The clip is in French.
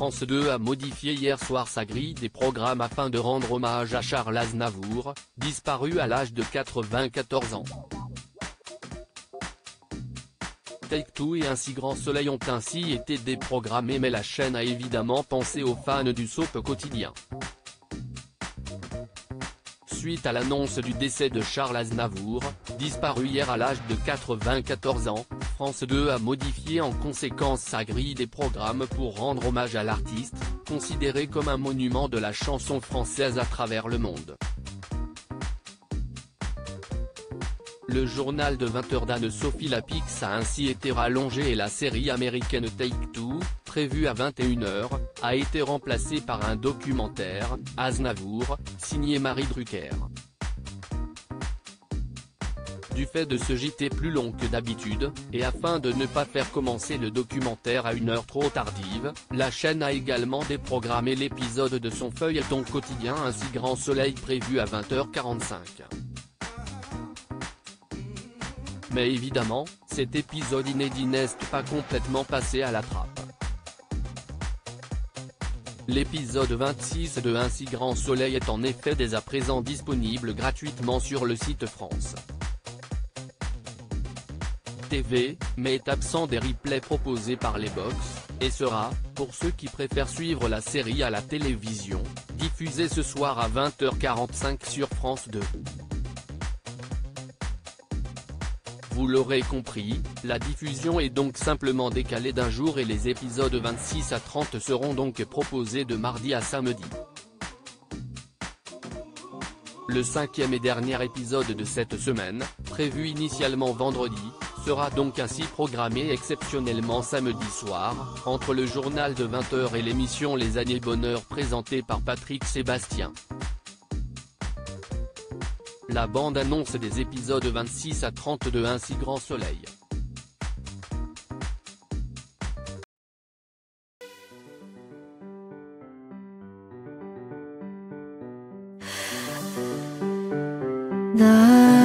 France 2 a modifié hier soir sa grille des programmes afin de rendre hommage à Charles Aznavour, disparu à l'âge de 94 ans. Take-Two et Ainsi Grand Soleil ont ainsi été déprogrammés, mais la chaîne a évidemment pensé aux fans du soap quotidien. Suite à l'annonce du décès de Charles Aznavour, disparu hier à l'âge de 94 ans, France 2 a modifié en conséquence sa grille des programmes pour rendre hommage à l'artiste, considéré comme un monument de la chanson française à travers le monde. Le journal de 20h d'Anne-Sophie Lapix a ainsi été rallongé et la série américaine Take-Two, prévue à 21h, a été remplacée par un documentaire, Aznavour, signé Marie Drucker. Du fait de ce JT plus long que d'habitude, et afin de ne pas faire commencer le documentaire à une heure trop tardive, la chaîne a également déprogrammé l'épisode de son feuilleton quotidien Ainsi Grand Soleil prévu à 20h45. Mais évidemment, cet épisode inédit n'est pas complètement passé à la trappe. L'épisode 26 de Ainsi Grand Soleil est en effet dès à présent disponible gratuitement sur le site France TV, mais est absent des replays proposés par les box, et sera, pour ceux qui préfèrent suivre la série à la télévision, diffusé ce soir à 20h45 sur France 2. Vous l'aurez compris, la diffusion est donc simplement décalée d'un jour et les épisodes 26 à 30 seront donc proposés de mardi à samedi. Le cinquième et dernier épisode de cette semaine, prévu initialement vendredi, sera donc ainsi programmé exceptionnellement samedi soir, entre le journal de 20h et l'émission Les Années Bonheur présentée par Patrick Sébastien. La bande-annonce des épisodes 26 à 30 de Ainsi Grand Soleil. 나